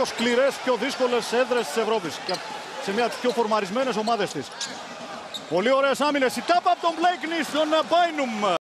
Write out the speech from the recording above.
πιο σκληρές, πιο δύσκολες έδρες της Ευρώπης. Και σε μια από τις πιο φορμαρισμένες ομάδες της. Πολύ ωραίες άμυνες. Η τάπα από τον Μπλέικνι στον Μπάινουμ.